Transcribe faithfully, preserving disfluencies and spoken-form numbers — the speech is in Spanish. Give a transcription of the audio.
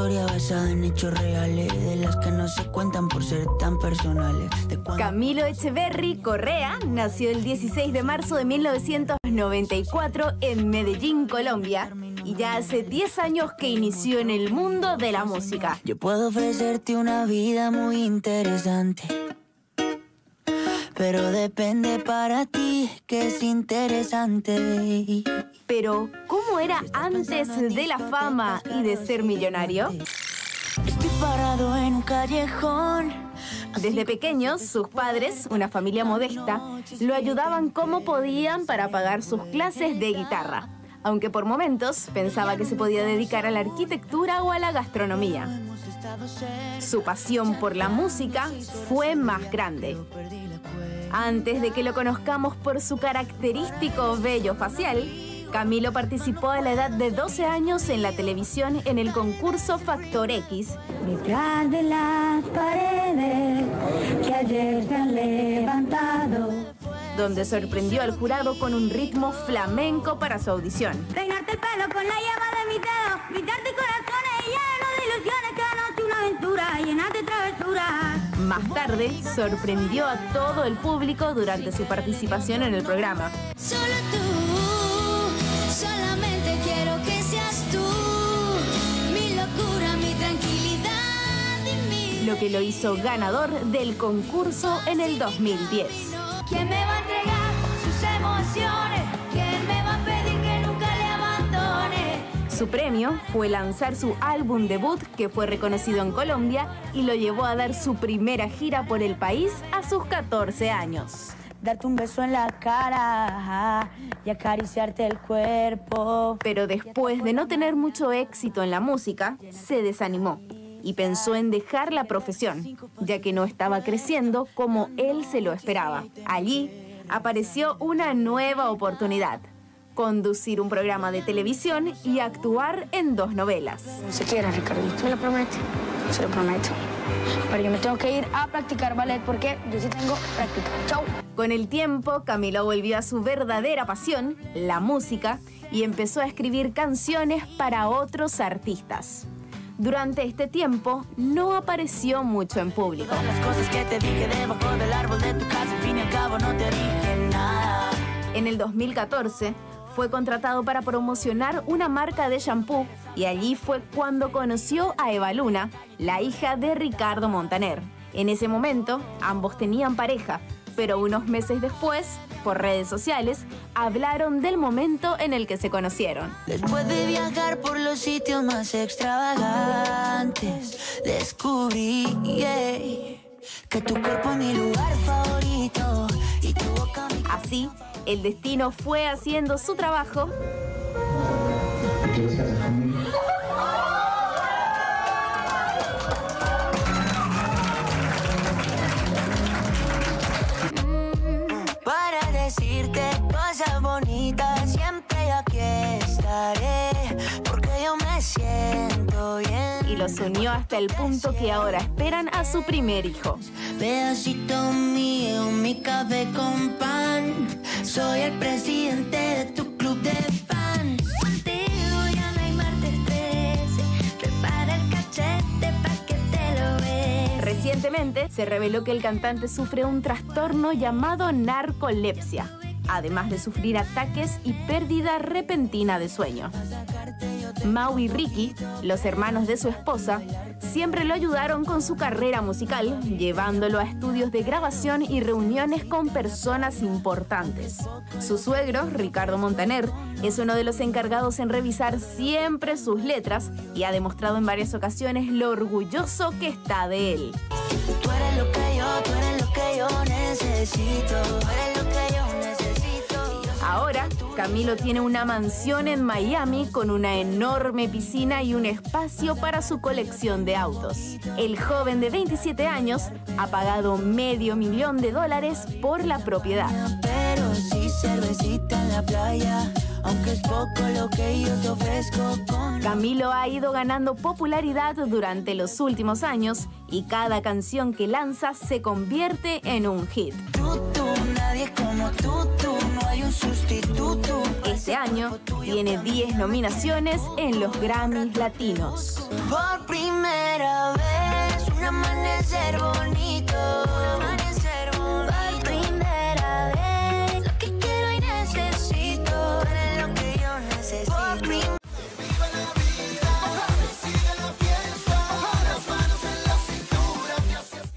historia basada en hechos reales, de las que no se cuentan por ser tan personales. Camilo Echeverry Correa nació el dieciséis de marzo de mil novecientos noventa y cuatro en Medellín, Colombia, y ya hace diez años que inició en el mundo de la música. Yo puedo ofrecerte una vida muy interesante, pero depende para ti que es interesante. Pero, ¿cómo era antes de la fama y de ser millonario? Estoy parado en un callejón. Desde pequeños, sus padres, una familia modesta, lo ayudaban como podían para pagar sus clases de guitarra, aunque por momentos pensaba que se podía dedicar a la arquitectura o a la gastronomía. Su pasión por la música fue más grande. Antes de que lo conozcamos por su característico vello facial, Camilo participó a la edad de doce años en la televisión en el concurso Factor X. Detrás de las paredes que ayer se han levantado, donde sorprendió al jurado con un ritmo flamenco para su audición. Peinarte el pelo con la llama de mis dedos, gritarte corazones llenos de ilusiones, que anoche una aventura llena de travesuras. Más tarde, sorprendió a todo el público durante su participación en el programa. Solo tú, solamente quiero que seas tú, mi locura, mi tranquilidad y mi... Lo que lo hizo ganador del concurso en el dos mil diez. ¿Quién me va a entregar sus emociones? ¿Quién me va a pedir que nunca le abandone? Su premio fue lanzar su álbum debut, que fue reconocido en Colombia y lo llevó a dar su primera gira por el país a sus catorce años. Darte un beso en la cara y acariciarte el cuerpo. Pero después de no tener mucho éxito en la música, se desanimó y pensó en dejar la profesión, ya que no estaba creciendo como él se lo esperaba. Allí apareció una nueva oportunidad: conducir un programa de televisión y actuar en dos novelas. Se quiera, Ricardito. ¿Me lo promete? Se lo prometo. Pero yo me tengo que ir a practicar ballet porque yo sí tengo práctica. Chau. Con el tiempo, Camilo volvió a su verdadera pasión, la música, y empezó a escribir canciones para otros artistas. Durante este tiempo, no apareció mucho en público. Las cosas que te dije debajo del árbol de tu casa, al fin y al cabo no te dije nada. En el dos mil catorce, fue contratado para promocionar una marca de shampoo y allí fue cuando conoció a Eva Luna, la hija de Ricardo Montaner. En ese momento, ambos tenían pareja, pero unos meses después, por redes sociales, hablaron del momento en el que se conocieron. Después de viajar por los sitios más extravagantes, descubrí yeah, que tu cuerpo es mi lugar favorito y tu boca mi... Así, el destino fue haciendo su trabajo. Para decirte cosas bonitas, siempre aquí estaré, porque yo me siento bien. Y los unió hasta el punto que ahora esperan a su primer hijo. Pedacito mío, mi café con pan, soy el presidente de tu club de fans. Contigo ya no hay martes trece, prepara el cachete pa' que te lo veas. Recientemente se reveló que el cantante sufre un trastorno llamado narcolepsia, además de sufrir ataques y pérdida repentina de sueño. Mau y Ricky, los hermanos de su esposa, siempre lo ayudaron con su carrera musical, llevándolo a estudios de grabación y reuniones con personas importantes. Su suegro, Ricardo Montaner, es uno de los encargados en revisar siempre sus letras y ha demostrado en varias ocasiones lo orgulloso que está de él. Tú eres lo que yo, tú eres lo que yo necesito, tú eres lo que yo necesito. Ahora, Camilo tiene una mansión en Miami con una enorme piscina y un espacio para su colección de autos. El joven de veintisiete años ha pagado medio millón de dólares por la propiedad. Pero sí cervecita en la playa, aunque es poco lo que yo te ofrezco con... Camilo ha ido ganando popularidad durante los últimos años y cada canción que lanza se convierte en un hit. Tú, tú, nadie como tú, tú, no hay un sustituto. Este año, tiene diez nominaciones en los Grammys Latinos. Por primera vez.